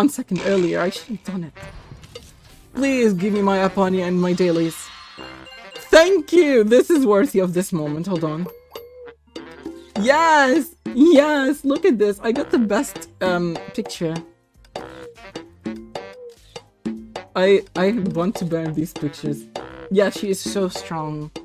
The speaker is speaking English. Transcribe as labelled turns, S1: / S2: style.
S1: 1 second earlier. I should have done it. Please give me my Aponia and my dailies. Thank you! This is worthy of this moment. Hold on. Yes! Yes! Look at this. I got the best picture. I want to burn these pictures. Yeah, she is so strong.